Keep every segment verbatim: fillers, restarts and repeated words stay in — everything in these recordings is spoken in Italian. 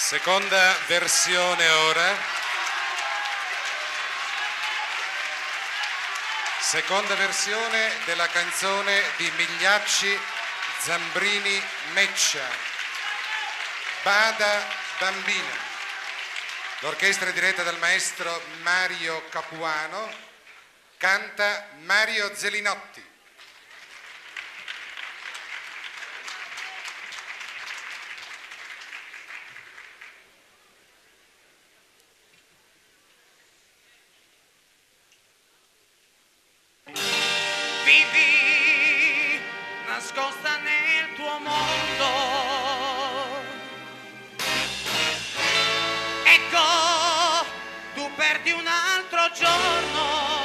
Seconda versione ora. Seconda versione della canzone di Migliacci, Zambrini, Meccia, Bada Bambina. L'orchestra è diretta dal maestro Mario Capuano, canta Mario Zelinotti. Vivi nascosta nel tuo mondo, ecco tu perdi un altro giorno.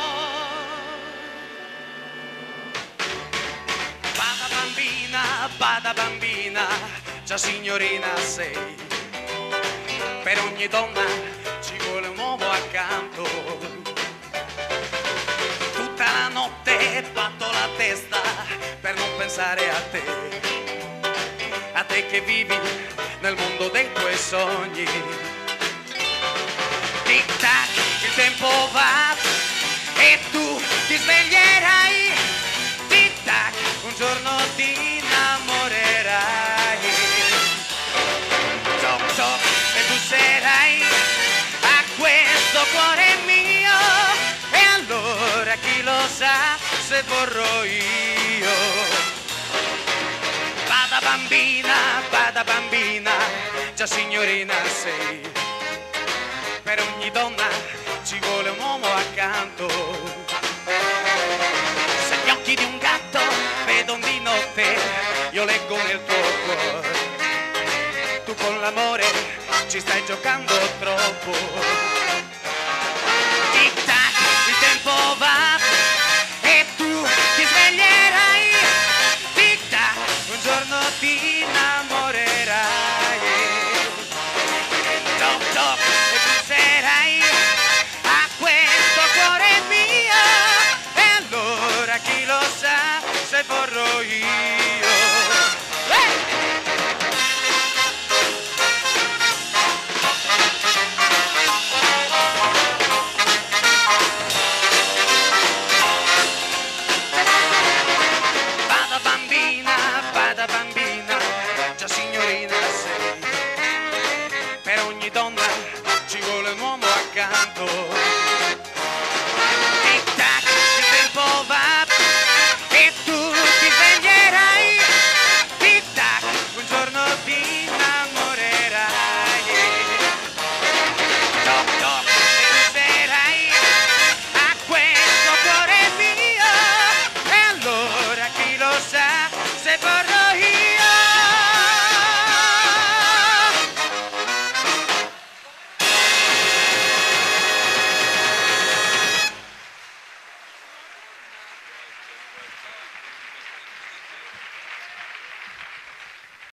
Bada bambina, bada bambina, già signorina sei, per ogni donna ci vuole un uomo accanto. Tutta la notte batto la testa per non pensare a te, a te che vivi nel mondo dei tuoi sogni. Tic tac, il tempo va e tu ti sveglierai. Tic tac, un giorno ti innamorerai. Toc toc, e busserai a questo cuore mio. Allora chi lo sa se vorrò io. Bada bambina, bada bambina, già signorina sei, per ogni donna ci vuole un uomo accanto. Se gli occhi di un gatto vedono di notte, io leggo nel tuo cuore, tu con l'amore ci stai giocando troppo. Tic tac, il tempo va e tu ti sveglierai. Tic tac, un giorno ti innamorerai. Toc toc, e busserai a questo cuore mio. E allora chi lo sa se vorrò io. Hey! Donna ci vuole un uomo accanto.